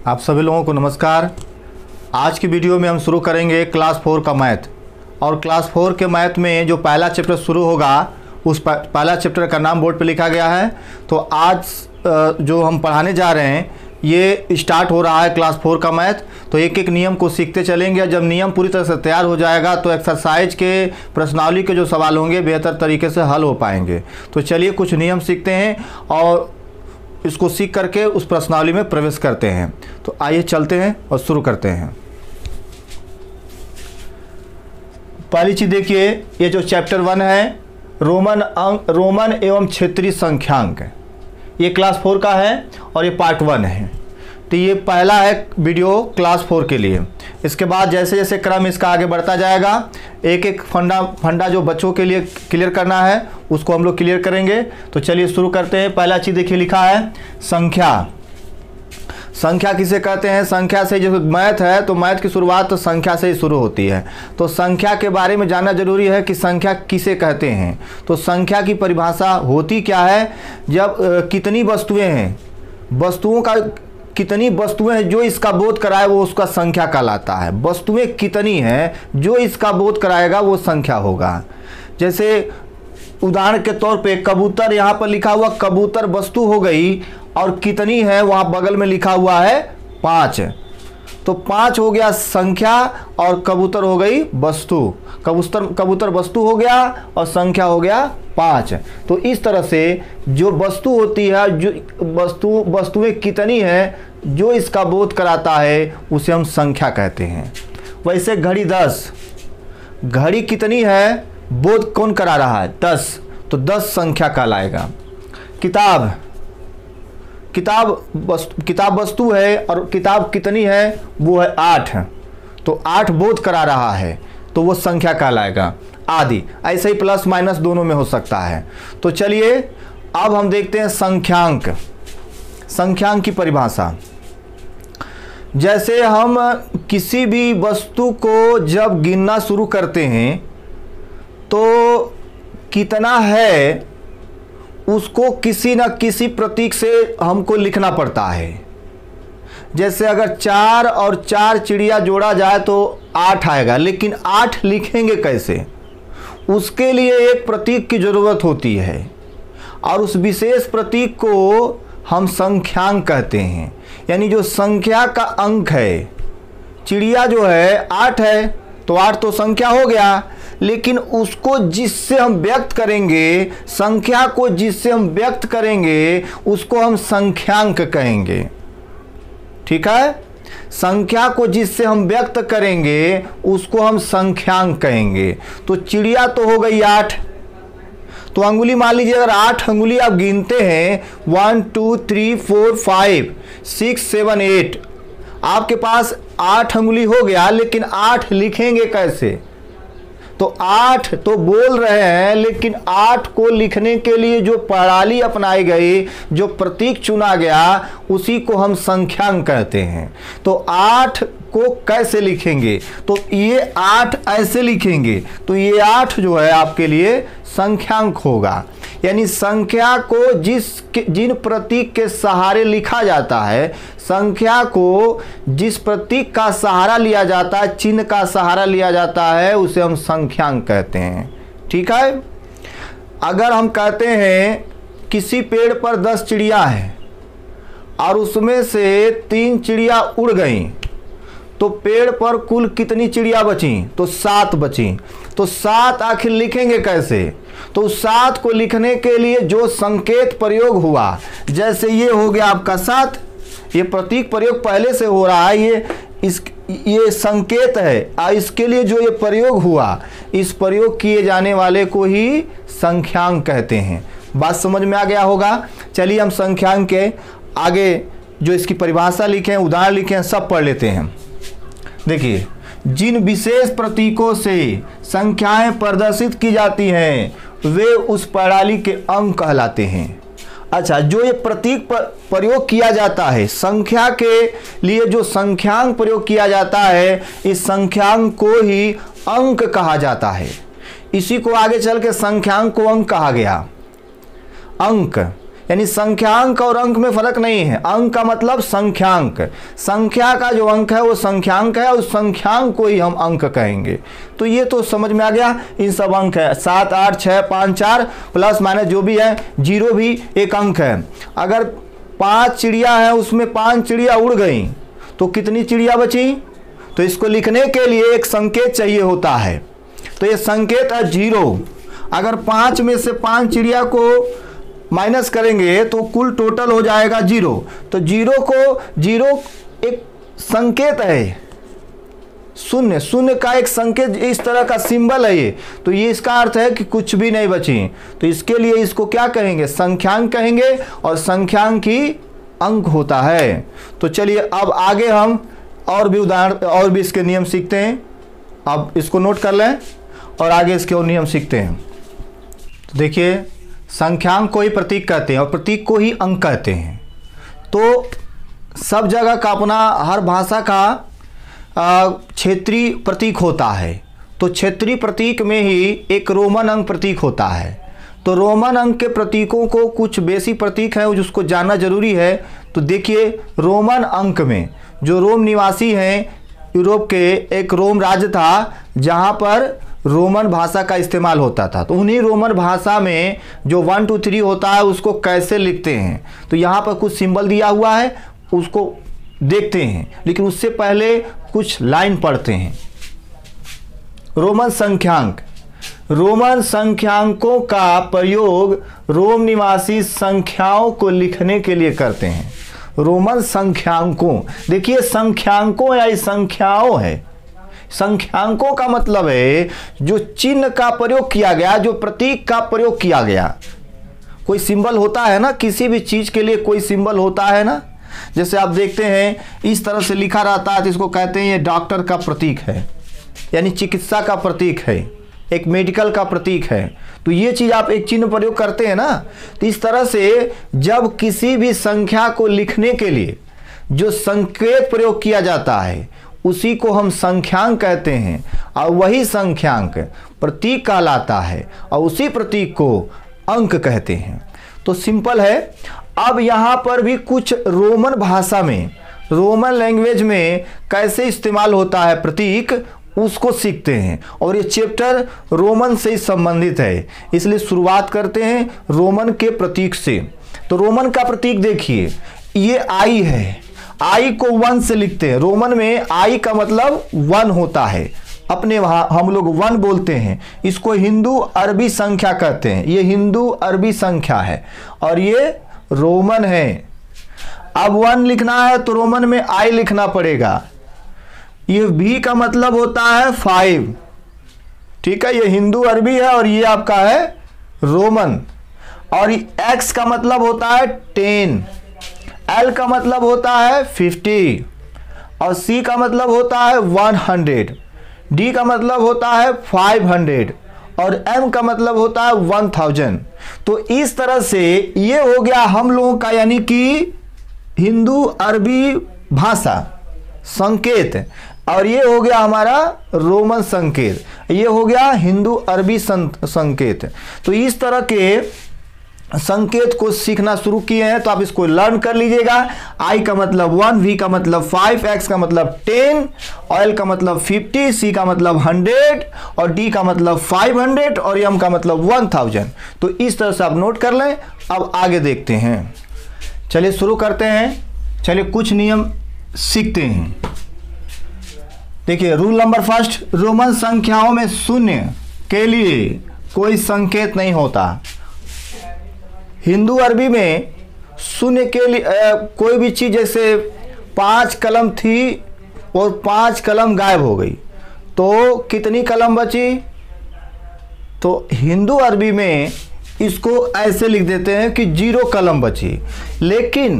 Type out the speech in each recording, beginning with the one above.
आप सभी लोगों को नमस्कार। आज की वीडियो में हम शुरू करेंगे क्लास 4 का मैथ। और क्लास 4 के मैथ में जो पहला चैप्टर शुरू होगा उस पहला चैप्टर का नाम बोर्ड पे लिखा गया है। तो आज जो हम पढ़ाने जा रहे हैं ये स्टार्ट हो रहा है क्लास 4 का मैथ। तो एक एक नियम को सीखते चलेंगे। जब नियम पूरी तरह से तैयार हो जाएगा तो एक्सरसाइज के प्रश्नावली के जो सवाल होंगे बेहतर तरीके से हल हो पाएंगे। तो चलिए कुछ नियम सीखते हैं और इसको सीख करके उस प्रश्नावली में प्रवेश करते हैं। तो आइए चलते हैं और शुरू करते हैं। पहली चीज़ देखिए, ये जो चैप्टर 1 है रोमन एवं क्षेत्रीय संख्यांक, ये क्लास 4 का है और ये पार्ट 1 है। तो ये पहला है वीडियो क्लास 4 के लिए। इसके बाद जैसे जैसे क्रम इसका आगे बढ़ता जाएगा एक एक फंडा जो बच्चों के लिए क्लियर करना है उसको हम लोग क्लियर करेंगे। तो चलिए शुरू करते हैं। पहला चीज़ देखिए लिखा है संख्या। संख्या किसे कहते हैं? संख्या से जो मैथ है तो मैथ की शुरुआत तो संख्या से ही शुरू होती है। तो संख्या के बारे में जानना जरूरी है कि संख्या किसे कहते हैं। तो संख्या की परिभाषा होती क्या है? जब कितनी वस्तुएं हैं, वस्तुओं का कितनी वस्तुएं हैं जो इसका बोध कराए वो उसका संख्या कहलाता है। वस्तुएं कितनी हैं जो इसका बोध कराएगा वो संख्या होगा। जैसे उदाहरण के तौर पे कबूतर, यहाँ पर लिखा हुआ कबूतर वस्तु हो गई और कितनी है वहाँ बगल में लिखा हुआ है 5। तो 5 हो गया संख्या और कबूतर हो गई वस्तु। कबूतर वस्तु हो गया और संख्या हो गया 5। तो इस तरह से जो वस्तु होती है, जो वस्तुएं कितनी है जो इसका बोध कराता है उसे हम संख्या कहते हैं। वैसे घड़ी 10, घड़ी कितनी है बोध कौन करा रहा है? 10। तो 10 संख्या कहलाएगा। किताब वस्तु है और किताब कितनी है वो है 8। तो 8 बोध करा रहा है तो वो संख्या कहलाएगा। आदि ऐसे ही प्लस माइनस दोनों में हो सकता है। तो चलिए अब हम देखते हैं संख्यांक। संख्यांक की परिभाषा, जैसे हम किसी भी वस्तु को जब गिनना शुरू करते हैं तो कितना है उसको किसी न किसी प्रतीक से हमको लिखना पड़ता है। जैसे अगर 4 और 4 चिड़िया जोड़ा जाए तो 8 आएगा, लेकिन 8 लिखेंगे कैसे? उसके लिए एक प्रतीक की ज़रूरत होती है और उस विशेष प्रतीक को हम संख्यांक कहते हैं। यानी जो संख्या का अंक है, चिड़िया जो है 8 है तो 8 तो संख्या हो गया, लेकिन उसको जिससे हम व्यक्त करेंगे, संख्या को जिससे हम व्यक्त करेंगे उसको हम संख्यांक कहेंगे। ठीक है, संख्या को जिससे हम व्यक्त करेंगे उसको हम संख्यांक कहेंगे। तो चिड़िया तो हो गई 8। तो अंगुली मान लीजिए, अगर 8 अंगुली आप गिनते हैं 1 2 3 4 5 6 7 8, आपके पास 8 अंगुली हो गया, लेकिन 8 लिखेंगे कैसे? तो 8 तो बोल रहे हैं, लेकिन 8 को लिखने के लिए जो प्रणाली अपनाई गई, जो प्रतीक चुना गया उसी को हम संख्यांक कहते हैं। तो 8 को कैसे लिखेंगे? तो ये 8 ऐसे लिखेंगे तो ये 8 जो है आपके लिए संख्यांक होगा। यानी संख्या को जिन प्रतीक के सहारे लिखा जाता है, संख्या को जिस प्रतीक का सहारा लिया जाता है, चिन्ह का सहारा लिया जाता है उसे हम संख्यांक कहते हैं। ठीक है, अगर हम कहते हैं किसी पेड़ पर 10 चिड़िया हैं और उसमें से 3 चिड़िया उड़ गईं तो पेड़ पर कुल कितनी चिड़िया बची? तो 7 बची। तो 7 आखिर लिखेंगे कैसे? तो 7 को लिखने के लिए जो संकेत प्रयोग हुआ, जैसे ये हो गया आपका 7, ये प्रतीक प्रयोग पहले से हो रहा है, ये संकेत है। इसके लिए जो ये प्रयोग हुआ, इस प्रयोग किए जाने वाले को ही संख्यांक कहते हैं। बात समझ में आ गया होगा। चलिए हम संख्यांक के आगे जो इसकी परिभाषा लिखें, उदाहरण लिखें, सब पढ़ लेते हैं। देखिए, जिन विशेष प्रतीकों से संख्याएं प्रदर्शित की जाती हैं वे उस प्रणाली के अंक कहलाते हैं। अच्छा, जो ये प्रतीक प्रयोग किया जाता है, संख्या के लिए जो संख्यांक प्रयोग किया जाता है, इस संख्यांक को ही अंक कहा जाता है। इसी को आगे चल के संख्यांक को अंक कहा गया। अंक यानी संख्यांक और अंक में फर्क नहीं है। अंक का मतलब संख्यांक, संख्या का जो अंक है वो संख्यांक है, उस संख्यांक को ही हम अंक कहेंगे। तो ये तो समझ में आ गया, इन सब अंक है 7, 8, 6, 5, 4 प्लस माइनस जो भी है, 0 भी एक अंक है। अगर 5 चिड़िया है उसमें 5 चिड़िया उड़ गई तो कितनी चिड़िया बची? तो इसको लिखने के लिए एक संकेत चाहिए होता है, तो ये संकेत है 0। अगर 5 में से 5 चिड़िया को माइनस करेंगे तो कुल टोटल हो जाएगा 0। तो 0 एक संकेत है, शून्य, शून्य का एक संकेत, इस तरह का सिंबल है ये। तो ये इसका अर्थ है कि कुछ भी नहीं बची। तो इसके लिए इसको क्या कहेंगे? संख्यांक कहेंगे, और संख्यांक ही अंक होता है। तो चलिए अब आगे हम और भी उदाहरण और भी इसके नियम सीखते हैं। अब इसको नोट कर लें और आगे इसके और नियम सीखते हैं। तो देखिए, संख्यांक को ही प्रतीक कहते हैं और प्रतीक को ही अंक कहते हैं। तो सब जगह का अपना, हर भाषा का क्षेत्रीय प्रतीक होता है। तो क्षेत्रीय प्रतीक में ही एक रोमन अंक प्रतीक होता है। तो रोमन अंक के प्रतीकों को कुछ बेसिक प्रतीक है जिसको जानना जरूरी है। तो देखिए, रोमन अंक में जो रोम निवासी हैं, यूरोप के एक रोम राज्य था जहाँ पर रोमन भाषा का इस्तेमाल होता था। तो उन्हीं रोमन भाषा में जो 1, 2, 3 होता है उसको कैसे लिखते हैं, तो यहाँ पर कुछ सिंबल दिया हुआ है, उसको देखते हैं। लेकिन उससे पहले कुछ लाइन पढ़ते हैं। रोमन संख्यांक, रोमन संख्यांकों का प्रयोग रोम निवासी संख्याओं को लिखने के लिए करते हैं। रोमन संख्यांकों, देखिए संख्यांकों या संख्याओं है। संख्यांकों का मतलब है जो चिन्ह का प्रयोग किया गया, जो प्रतीक का प्रयोग किया गया। कोई सिंबल होता है ना, किसी भी चीज के लिए कोई सिंबल होता है ना। जैसे आप देखते हैं इस तरह से लिखा रहता है तो इसको कहते हैं ये डॉक्टर का प्रतीक है, यानी चिकित्सा का प्रतीक है, एक मेडिकल का प्रतीक है। तो ये चीज आप एक चिन्ह प्रयोग करते हैं ना। तो इस तरह से जब किसी भी संख्या को लिखने के लिए जो संकेत प्रयोग किया जाता है उसी को हम संख्यांक कहते हैं, और वही संख्यांक प्रतीक कहलाता है, और उसी प्रतीक को अंक कहते हैं। तो सिंपल है। अब यहाँ पर भी कुछ रोमन भाषा में, रोमन लैंग्वेज में कैसे इस्तेमाल होता है प्रतीक, उसको सीखते हैं। और ये चैप्टर रोमन से संबंधित है, इसलिए शुरुआत करते हैं रोमन के प्रतीक से। तो रोमन का प्रतीक देखिए, ये आई है, आई को 1 से लिखते हैं। रोमन में आई का मतलब 1 होता है, अपने वहाँ हम लोग 1 बोलते हैं। इसको हिंदू अरबी संख्या कहते हैं। ये हिंदू अरबी संख्या है और ये रोमन है। अब 1 लिखना है तो रोमन में आई लिखना पड़ेगा। ये भी का मतलब होता है 5, ठीक है। ये हिंदू अरबी है और ये आपका है रोमन। और एक्स का मतलब होता है 10, एल का मतलब होता है 50, और सी का मतलब होता है 100, डी का मतलब होता है 500, और एम का मतलब होता है 1000। तो इस तरह से ये हो गया हम लोगों का, यानी कि हिंदू अरबी भाषा संकेत, और ये हो गया हमारा रोमन संकेत, ये हो गया हिंदू अरबी संकेत। तो इस तरह के संकेत को सीखना शुरू किए हैं तो आप इसको लर्न कर लीजिएगा। आई का मतलब 1, वी का मतलब 5, एक्स का मतलब 10, एल का मतलब 50, सी का मतलब 100, और डी का मतलब 500, और एम का मतलब 1000। तो इस तरह से आप नोट कर लें। अब आगे देखते हैं, चलिए शुरू करते हैं। चलिए कुछ नियम सीखते हैं। देखिए, रूल नंबर फर्स्ट, रोमन संख्याओं में शून्य के लिए कोई संकेत नहीं होता। हिंदू अरबी में शून्य के लिए कोई भी चीज़, जैसे 5 कलम थी और 5 कलम गायब हो गई तो कितनी कलम बची? तो हिंदू अरबी में इसको ऐसे लिख देते हैं कि 0 कलम बची। लेकिन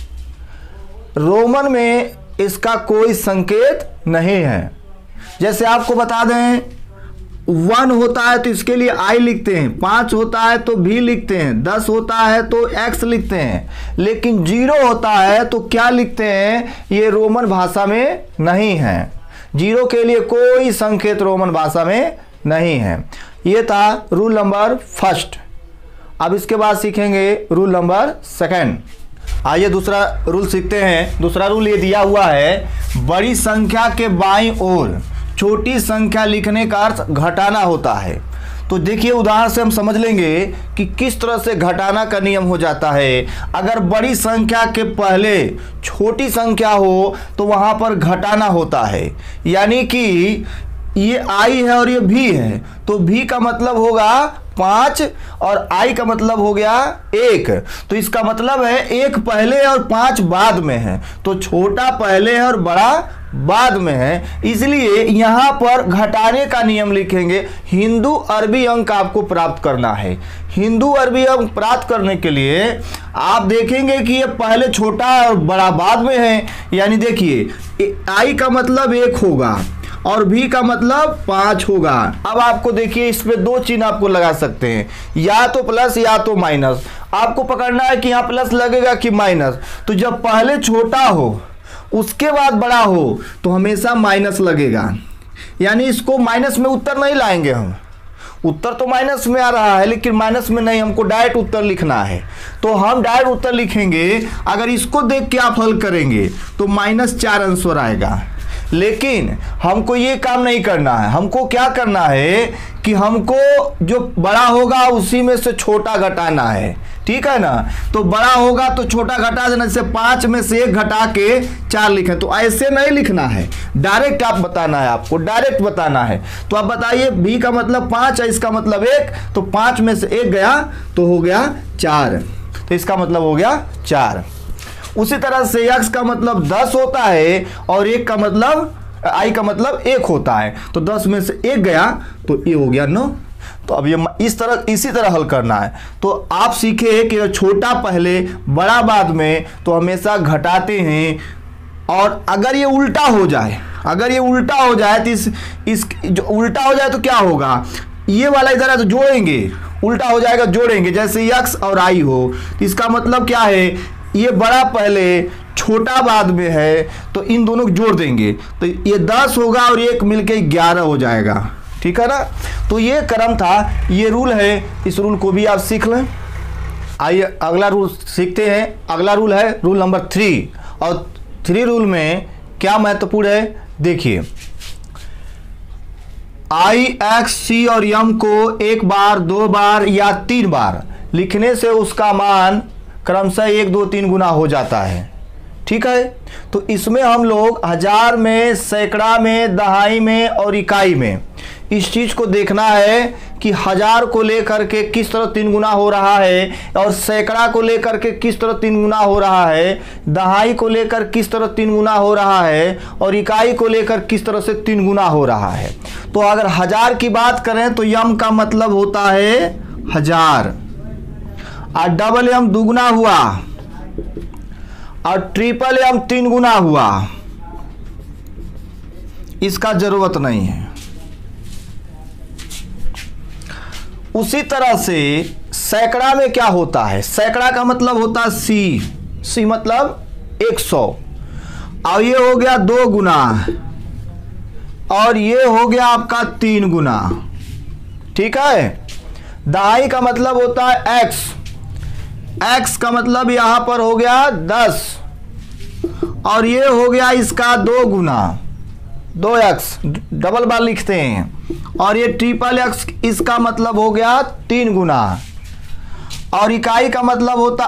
रोमन में इसका कोई संकेत नहीं है। जैसे आपको बता दें, 1 होता है तो इसके लिए आई लिखते हैं, 5 होता है तो भी लिखते हैं, 10 होता है तो एक्स लिखते हैं, लेकिन 0 होता है तो क्या लिखते हैं? ये रोमन भाषा में नहीं है। 0 के लिए कोई संकेत रोमन भाषा में नहीं है। ये था रूल नंबर फर्स्ट। अब इसके बाद सीखेंगे रूल नंबर 2। आइए दूसरा रूल सीखते हैं। दूसरा रूल ये दिया हुआ है, बड़ी संख्या के बाईं ओर छोटी संख्या लिखने का अर्थ घटाना होता है। तो देखिए उदाहरण से हम समझ लेंगे कि किस तरह से घटाना का नियम हो जाता है। अगर बड़ी संख्या के पहले छोटी संख्या हो तो वहाँ पर घटाना होता है, यानी कि ये i है और ये v है, तो v का मतलब होगा 5 और i का मतलब हो गया 1। तो इसका मतलब है 1 पहले और 5 बाद में है, तो छोटा पहले है और बड़ा बाद में है, इसलिए यहाँ पर घटाने का नियम लिखेंगे। हिंदू अरबी अंक आपको प्राप्त करना है। हिंदू अरबी अंक प्राप्त करने के लिए आप देखेंगे कि ये पहले छोटा और बड़ा बाद में है, यानी देखिए i का मतलब 1 होगा और v का मतलब 5 होगा। अब आपको देखिए इस पे 2 चिन्ह आपको लगा सकते हैं, या तो प्लस या तो माइनस। आपको पकड़ना है कि यहाँ प्लस लगेगा कि माइनस। तो जब पहले छोटा हो उसके बाद बड़ा हो तो हमेशा माइनस लगेगा, यानी इसको माइनस में उत्तर नहीं लाएंगे हम। उत्तर तो माइनस में आ रहा है लेकिन माइनस में नहीं, हमको डायरेक्ट उत्तर लिखना है। तो हम डायरेक्ट उत्तर लिखेंगे। अगर इसको देख के आप हल करेंगे तो -4 आंसर आएगा, लेकिन हमको ये काम नहीं करना है। हमको क्या करना है कि हमको जो बड़ा होगा उसी में से छोटा घटाना है, ठीक है ना। तो बड़ा होगा तो छोटा घटा देना, जैसे 5 में से 1 घटा के 4 लिखें, तो ऐसे नहीं लिखना है, डायरेक्ट आप बताना है, आपको डायरेक्ट बताना है। तो आप बताइए b का मतलब 5 है, इसका मतलब 1, तो 5 में से 1 गया तो हो गया 4, तो इसका मतलब हो गया 4। उसी तरह से x का मतलब 10 होता है और 1 का मतलब i का मतलब 1 होता है, तो 10 में से 1 गया तो ये हो गया 9। तो अब ये इसी तरह हल करना है। तो आप सीखे कि छोटा पहले बड़ा बाद में, तो हमेशा घटाते हैं। और अगर ये उल्टा हो जाए, तो इस जो उल्टा हो जाए तो क्या होगा, ये वाला इधर है तो जोड़ेंगे, उल्टा हो जाएगा जोड़ेंगे। जैसे x और i हो, तो इसका मतलब क्या है, ये बड़ा पहले छोटा बाद में है, तो इन दोनों को जोड़ देंगे तो ये 10 होगा और 1 मिलके 11 हो जाएगा, ठीक है ना। तो ये क्रम था, ये रूल है, इस रूल को भी आप सीख लें। आइए अगला रूल सीखते हैं। अगला रूल है रूल नंबर 3। और 3 रूल में क्या महत्वपूर्ण है, देखिए i, x, c और m को 1 बार 2 बार या 3 बार लिखने से उसका मान क्रमशः 1 2 3 गुना हो जाता है, ठीक है। तो इसमें हम लोग हजार में, सैकड़ा में, दहाई में और इकाई में इस चीज़ को देखना है कि हजार को लेकर के किस तरह 3 गुना हो रहा है, और सैकड़ा को लेकर के किस तरह 3 गुना हो रहा है, दहाई को लेकर किस तरह 3 गुना हो रहा है, और इकाई को लेकर किस तरह से 3 गुना हो रहा है। तो अगर हजार की बात करें तो यम का मतलब होता है 1000, और डबल एम 2 गुना हुआ, और ट्रिपल एम 3 गुना हुआ, इसका जरूरत नहीं है। उसी तरह से सैकड़ा में क्या होता है, सैकड़ा का मतलब होता है सी मतलब 100, और ये हो गया 2 गुना, और ये हो गया आपका 3 गुना, ठीक है। दहाई का मतलब होता है x का मतलब यहां पर हो गया 10, और ये हो गया इसका 2 गुना, 2x डबल बार लिखते हैं, और ये ट्रिपल x इसका मतलब हो गया 3 गुना, और इकाई का मतलब होता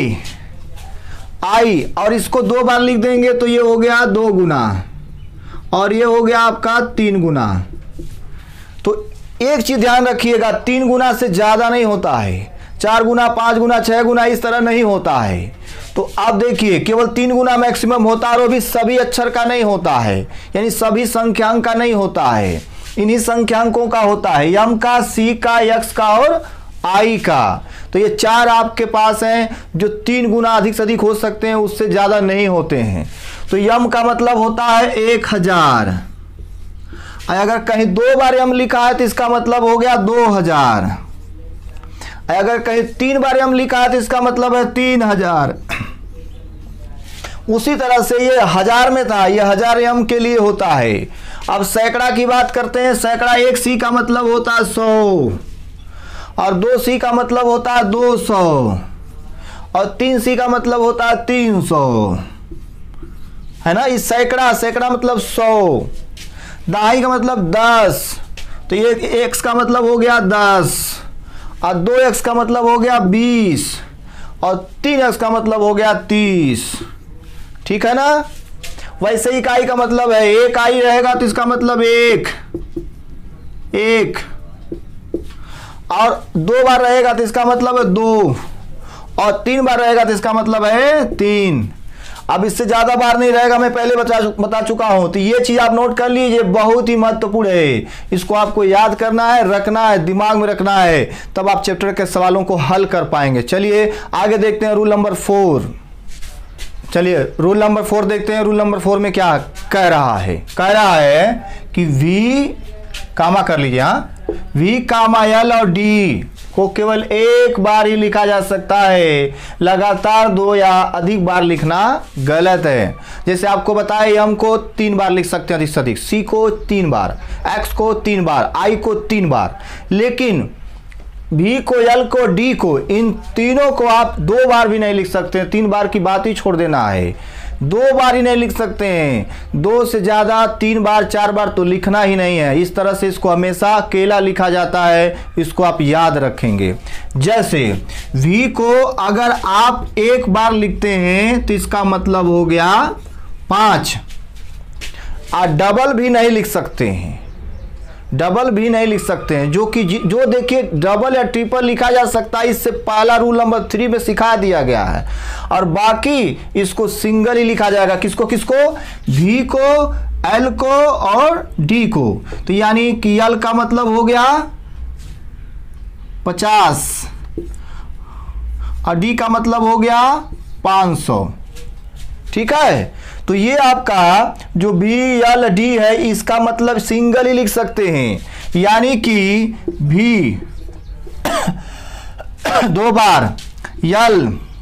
i, और इसको 2 बार लिख देंगे तो ये हो गया 2 गुना, और ये हो गया आपका 3 गुना। तो एक चीज ध्यान रखिएगा, 3 गुना से ज्यादा नहीं होता है, 4 गुना, 5 गुना, 6 गुना इस तरह नहीं होता है। तो आप देखिए केवल 3 गुना मैक्सिमम होता है, और भी सभी अक्षर का नहीं होता है, यानी सभी संख्यांक का नहीं होता है, इन्हीं संख्यांकों का होता है, यम का, सी का, यक्स का और आई का। तो ये 4 आपके पास हैं जो 3 गुना अधिक से अधिक हो सकते हैं, उससे ज्यादा नहीं होते हैं। तो यम का मतलब होता है 1000, अगर कहीं 2 बार यम लिखा है तो इसका मतलब हो गया 2000, अगर कहीं 3 बार यम लिखा है तो इसका मतलब है 3000। उसी तरह से ये 1000 में था, ये 1000 यम के लिए होता है। अब सैकड़ा की बात करते हैं, सैकड़ा 1 सी का मतलब होता है 100, और 2C का मतलब होता है 200 और 3C का मतलब होता है 300, है ना। इस सैकड़ा मतलब 100, दहाई का मतलब 10, तो ये x का मतलब हो गया 10 और 2x का मतलब हो गया 20 और 3x का मतलब हो गया 30, ठीक है ना। वैसे ही इकाई का मतलब है, एक आई रहेगा तो इसका मतलब एक और 2 बार रहेगा तो इसका मतलब है 2 और 3 बार रहेगा तो इसका मतलब है 3। अब इससे ज्यादा बार नहीं रहेगा, मैं पहले बता चुका हूं। तो ये चीज आप नोट कर लीजिए, बहुत ही महत्वपूर्ण है। इसको आपको याद करना है, रखना है, दिमाग में रखना है, तब आप चैप्टर के सवालों को हल कर पाएंगे। चलिए आगे देखते हैं रूल नंबर 4। चलिए रूल नंबर 4 देखते हैं। रूल नंबर 4 में क्या कह रहा है? कह रहा है कि V कामा कर लीजिए, हाँ, V कामा L और D को केवल एक बार ही लिखा जा सकता है, लगातार 2 या अधिक बार लिखना गलत है। जैसे आपको बताया M को 3 बार लिख सकते हैं अधिक से अधिक, C को 3 बार, X को 3 बार, I को 3 बार, लेकिन V को, L को, D को, इन तीनों को आप 2 बार भी नहीं लिख सकते। 3 बार की बात ही छोड़ देना है, 2 बार ही नहीं लिख सकते हैं। 2 से ज्यादा 3 बार 4 बार तो लिखना ही नहीं है। इस तरह से इसको हमेशा अकेला लिखा जाता है, इसको आप याद रखेंगे। जैसे V को अगर आप 1 बार लिखते हैं तो इसका मतलब हो गया 5, और डबल भी नहीं लिख सकते हैं, डबल भी नहीं लिख सकते हैं। जो देखिए डबल या ट्रिपल लिखा जा सकता है, इससे पहला रूल नंबर 3 में सिखा दिया गया है। और बाकी इसको सिंगल ही लिखा जाएगा। किसको किसको? V को, L को और D को। तो यानी कि L का मतलब हो गया 50 और D का मतलब हो गया 500, ठीक है। तो ये आपका जो B, L, D है, इसका मतलब सिंगल ही लिख सकते हैं, यानी कि V 2 बार, L,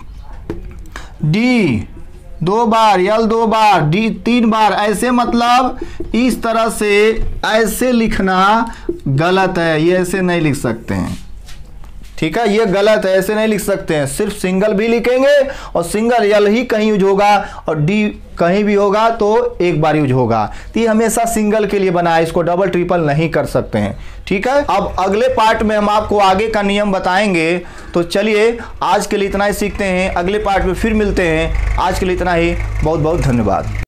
D 2 बार, L 2 बार, D 3 बार, ऐसे मतलब इस तरह से ऐसे लिखना गलत है, ये ऐसे नहीं लिख सकते हैं, ठीक है। ये गलत है, ऐसे नहीं लिख सकते हैं। सिर्फ सिंगल भी लिखेंगे और सिंगल L ही कहीं यूज होगा और D कहीं भी होगा तो एक बार यूज होगा। तो ये हमेशा सिंगल के लिए बना है, इसको डबल ट्रिपल नहीं कर सकते हैं, ठीक है। अब अगले पार्ट में हम आपको आगे का नियम बताएंगे। तो चलिए आज के लिए इतना ही सीखते हैं, अगले पार्ट में फिर मिलते हैं। आज के लिए इतना ही, बहुत बहुत धन्यवाद।